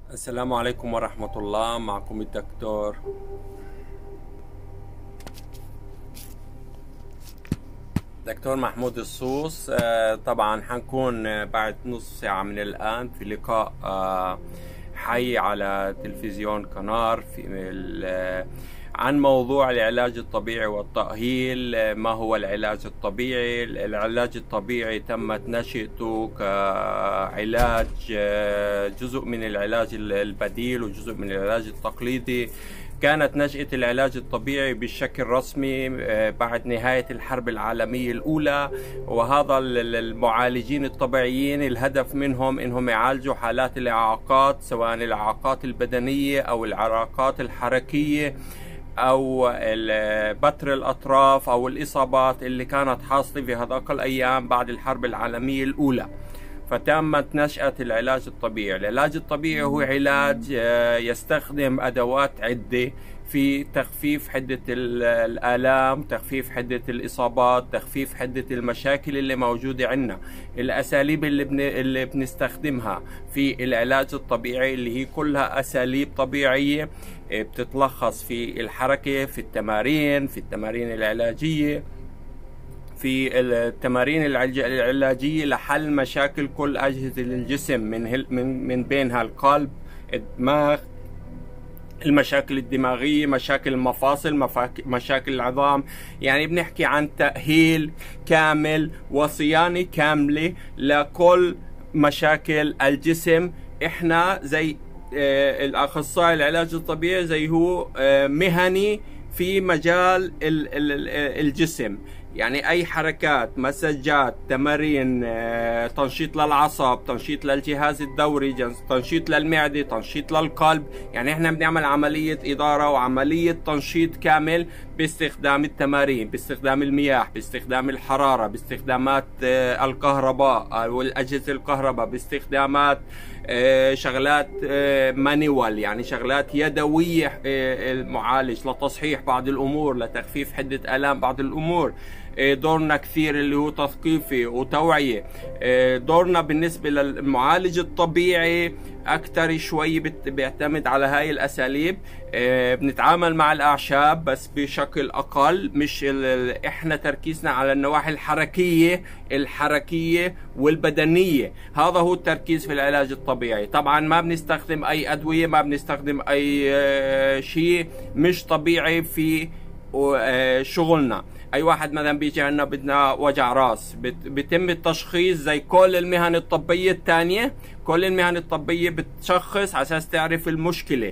السلام عليكم ورحمة الله. معكم دكتور محمود الصوص. طبعا حنكون بعد نص ساعة من الآن في لقاء حي على تلفزيون قنار عن موضوع العلاج الطبيعي والتأهيل. ما هو العلاج الطبيعي؟ العلاج الطبيعي تمت نشأته كعلاج، جزء من العلاج البديل وجزء من العلاج التقليدي. كانت نشأة العلاج الطبيعي بشكل رسمي بعد نهاية الحرب العالمية الأولى، وهذا المعالجين الطبيعيين الهدف منهم إنهم يعالجوا حالات الإعاقات، سواء الإعاقات البدنية أو الإعاقات الحركية أو بتر الأطراف أو الإصابات اللي كانت حاصلة في هذاك الأيام بعد الحرب العالمية الأولى. فتمت نشأة العلاج الطبيعي. العلاج الطبيعي هو علاج يستخدم أدوات عدة في تخفيف حدة الآلام، تخفيف حدة الإصابات، تخفيف حدة المشاكل اللي موجودة عندنا. الأساليب اللي بنستخدمها في العلاج الطبيعي اللي هي كلها أساليب طبيعية، بتتلخص في الحركة، في التمارين العلاجية، في التمارين العلاجية لحل مشاكل كل أجهزة الجسم، من بينها القلب، الدماغ، المشاكل الدماغية، مشاكل المفاصل، مشاكل العظام. يعني بنحكي عن تأهيل كامل وصيانة كاملة لكل مشاكل الجسم. احنا زي الأخصائي العلاج الطبيعي زي هو مهني في مجال الجسم. يعني أي حركات، مساجات، تمارين، تنشيط للعصب، تنشيط للجهاز الدوري، تنشيط للمعدة، تنشيط للقلب. يعني احنا بنعمل عملية إدارة وعملية تنشيط كامل باستخدام التمارين، باستخدام المياه، باستخدام الحرارة، باستخدامات الكهرباء والأجهزة الكهرباء، باستخدامات شغلات مانيوال، يعني شغلات يدوية، المعالج لتصحيح بعض الأمور، لتخفيف حدة آلام بعض الأمور. دورنا كثير اللي هو تثقيفي وتوعية. دورنا بالنسبة للمعالج الطبيعي أكثر شوي بيعتمد على هاي الأساليب. بنتعامل مع الأعشاب بس بشكل أقل، مش إحنا تركيزنا على النواحي الحركية والبدنية. هذا هو التركيز في العلاج الطبيعي. طبعا ما بنستخدم أي أدوية، ما بنستخدم أي شيء مش طبيعي في شغلنا. اي واحد مثلا بيجي عندنا بدنا وجع راس، بيتم التشخيص زي كل المهن الطبية الثانية. كل المهن الطبية بتشخص على اساس تعرف المشكلة.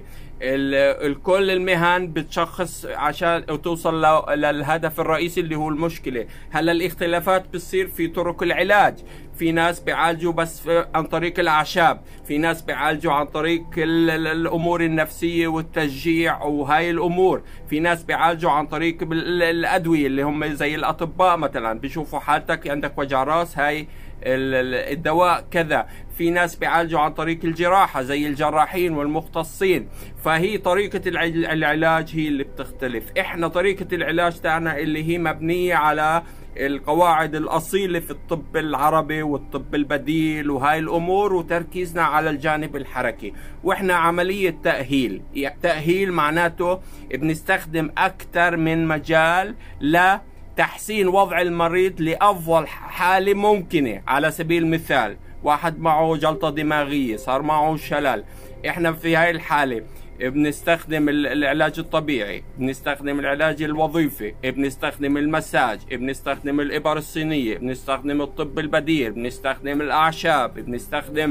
كل المهن بتشخص عشان توصل للهدف الرئيسي اللي هو المشكلة. هلا الاختلافات بتصير في طرق العلاج. في ناس بيعالجوا بس عن طريق الأعشاب، في ناس بيعالجوا عن طريق الأمور النفسية والتشجيع وهاي الأمور، في ناس بيعالجوا عن طريق الأدوية اللي هم زي الأطباء مثلا بيشوفوا حالتك عندك وجع راس، هاي الدواء كذا. في ناس بيعالجوا عن طريق الجراحة زي الجراحين والمختصين. فهي طريقة العلاج هي اللي بتختلف. احنا طريقة العلاج تاعنا اللي هي مبنية على القواعد الأصيلة في الطب العربي والطب البديل وهاي الأمور، وتركيزنا على الجانب الحركي. وإحنا عملية تأهيل معناته بنستخدم أكثر من مجال لتحسين وضع المريض لأفضل حالة ممكنة. على سبيل المثال، واحد معه جلطة دماغية، صار معه شلل، إحنا في هاي الحالة بنستخدم العلاج الطبيعي، بنستخدم العلاج الوظيفي، بنستخدم المساج، بنستخدم الإبر الصينية، بنستخدم الطب البديل، بنستخدم الأعشاب، بنستخدم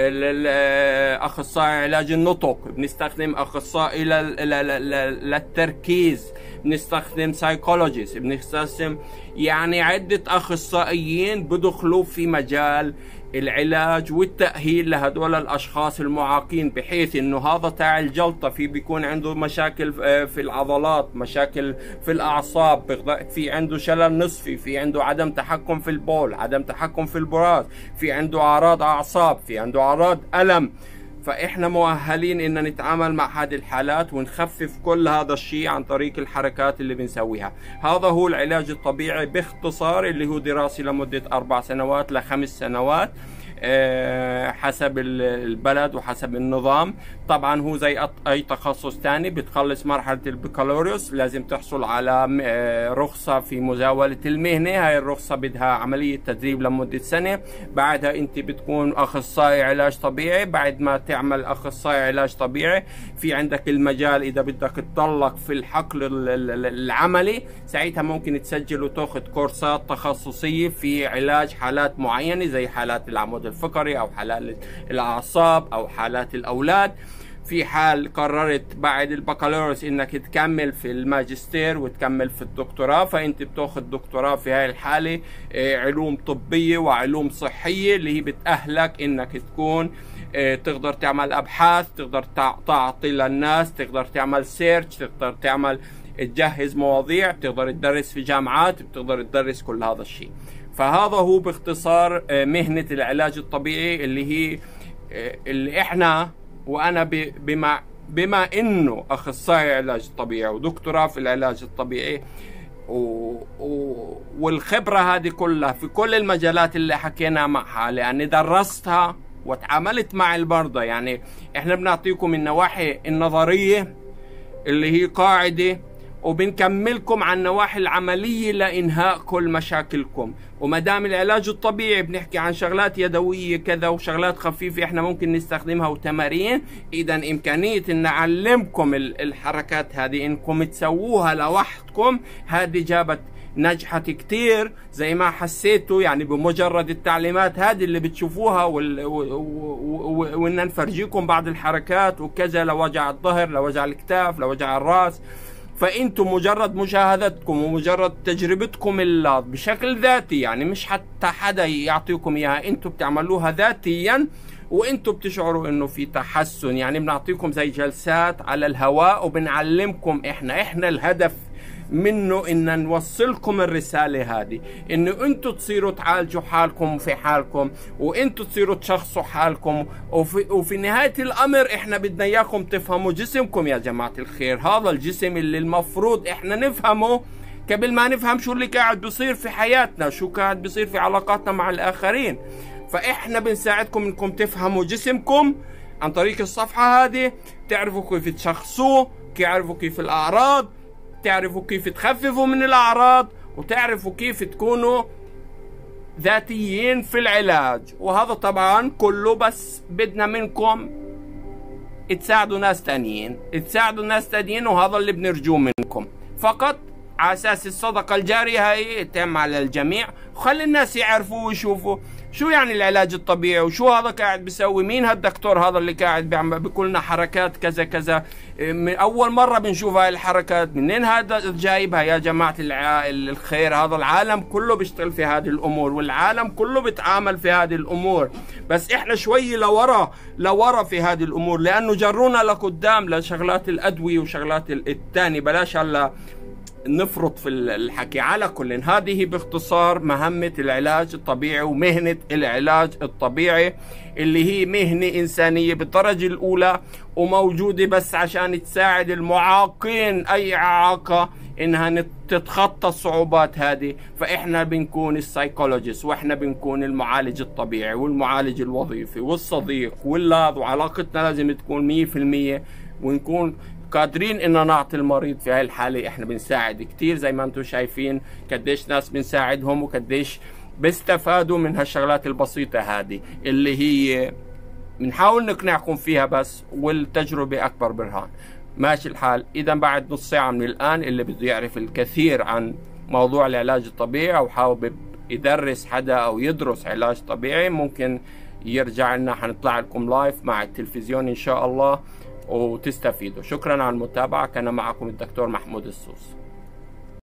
أخصائي علاج النطق، بنستخدم أخصائي للتركيز، بنستخدم سايكولوجيست، بنستخدم يعني عدة أخصائيين بدخلوا في مجال العلاج والتأهيل لهدول الأشخاص المعاقين، بحيث إنه هذا تاع الجلطة بيكون عنده مشاكل في العضلات، مشاكل في الأعصاب، في عنده شلل نصفي، في عنده عدم تحكم في البول، عدم تحكم في البراز، في عنده أعراض أعصاب، في عنده أعراض ألم. فإحنا مؤهلين إن نتعامل مع هذه الحالات ونخفف كل هذا الشيء عن طريق الحركات اللي بنسويها. هذا هو العلاج الطبيعي باختصار، اللي هو دراسي لمدة 4 سنوات ل5 سنوات. حسب البلد وحسب النظام. طبعا هو زي اي تخصص تاني، بتخلص مرحلة البكالوريوس لازم تحصل على رخصة في مزاولة المهنة. هاي الرخصة بدها عملية تدريب لمدة سنة، بعدها انت بتكون اخصائي علاج طبيعي. بعد ما تعمل اخصائي علاج طبيعي في عندك المجال اذا بدك تضلك في الحقل العملي، ساعتها ممكن تسجل وتاخذ كورسات تخصصية في علاج حالات معينة زي حالات العمود الفقري او حالات الاعصاب او حالات الاولاد. في حال قررت بعد البكالوريوس انك تكمل في الماجستير وتكمل في الدكتوراه، فانت بتاخذ دكتوراه في هاي الحالة علوم طبية وعلوم صحية، اللي هي بتأهلك انك تكون تقدر تعمل ابحاث، تقدر تعطي للناس، تقدر تعمل سيرش، تقدر تعمل تجهز مواضيع، بتقدر تدرس في جامعات، بتقدر تدرس كل هذا الشيء. فهذا هو باختصار مهنة العلاج الطبيعي، اللي هي اللي احنا وانا بما انه اخصائي علاج طبيعي ودكتوراه في العلاج الطبيعي والخبرة هذه كلها في كل المجالات اللي حكينا معها، لاني درستها وتعاملت مع المرضى. يعني احنا بنعطيكم النواحي النظرية اللي هي قاعدة، وبنكملكم عن النواحي العملية لإنهاء كل مشاكلكم. وما دام العلاج الطبيعي بنحكي عن شغلات يدوية كذا وشغلات خفيفة احنا ممكن نستخدمها وتمارين، إذا إمكانية إن نعلمكم الحركات هذه إنكم تسووها لوحدكم، هذه جابت نجحت كتير زي ما حسيتوا. يعني بمجرد التعليمات هذه اللي بتشوفوها وإن نفرجيكم بعض الحركات وكذا لوجع الظهر، لوجع الكتاف، لوجع الرأس، فانتم مجرد مشاهدتكم ومجرد تجربتكم بشكل ذاتي، يعني مش حتى حدا يعطيكم اياها، انتم بتعملوها ذاتيا وانتم بتشعروا انه في تحسن. يعني بنعطيكم زي جلسات على الهواء وبنعلمكم احنا الهدف منه ان نوصلكم الرسالة هذه، انه انتوا تصيروا تعالجوا حالكم في حالكم، وانتوا تصيروا تشخصوا حالكم، وفي نهاية الامر احنا بدنا اياكم تفهموا جسمكم يا جماعة الخير. هذا الجسم اللي المفروض احنا نفهمه قبل ما نفهم شو اللي قاعد بيصير في حياتنا، شو قاعد بيصير في علاقاتنا مع الاخرين. فاحنا بنساعدكم انكم تفهموا جسمكم عن طريق الصفحة هذه، تعرفوا كيف تشخصوه، تعرفوا كيف الاعراض، تعرفوا كيف تخففوا من الأعراض، وتعرفوا كيف تكونوا ذاتيين في العلاج. وهذا طبعا كله بس بدنا منكم تساعدوا ناس تانيين، وهذا اللي بنرجوه منكم فقط، على أساس الصدقة الجارية هي تتم على الجميع. وخلي الناس يعرفوا ويشوفوا شو يعني العلاج الطبيعي، وشو هذا قاعد بيسوي، مين هالدكتور هذا اللي قاعد بيقول لنا حركات كذا كذا، من اول مره بنشوف هاي الحركات، منين هذا جايبها يا جماعه الخير؟ هذا العالم كله بيشتغل في هذه الامور، والعالم كله بيتعامل في هذه الامور، بس احنا شوي لورا في هذه الامور، لانه جرونا لقدام لشغلات الادويه وشغلات الثاني. بلاش هلا نفرط في الحكي. على كل، هذه باختصار مهمة العلاج الطبيعي ومهنة العلاج الطبيعي، اللي هي مهنة إنسانية بالدرجة الأولى، وموجودة بس عشان تساعد المعاقين أي إعاقة إنها تتخطى الصعوبات هذه. فإحنا بنكون السايكولوجيست، وإحنا بنكون المعالج الطبيعي والمعالج الوظيفي والصديق واللاذ، وعلاقتنا لازم تكون 100%، ونكون قادرين ان نعطي المريض في هاي الحالة. احنا بنساعد كتير زي ما انتم شايفين قديش ناس بنساعدهم وقديش بيستفادوا من هالشغلات البسيطة هذه اللي هي بنحاول نقنعكم فيها بس، والتجربة اكبر برهان. ماشي الحال. اذا بعد نص ساعة من الان اللي بده يعرف الكثير عن موضوع العلاج الطبيعي او حابب يدرس حدا او يدرس علاج طبيعي، ممكن يرجع لنا، حنطلع لكم لايف مع التلفزيون ان شاء الله وتستفيدوا. شكرا على المتابعة. كان معكم الدكتور محمود السوس.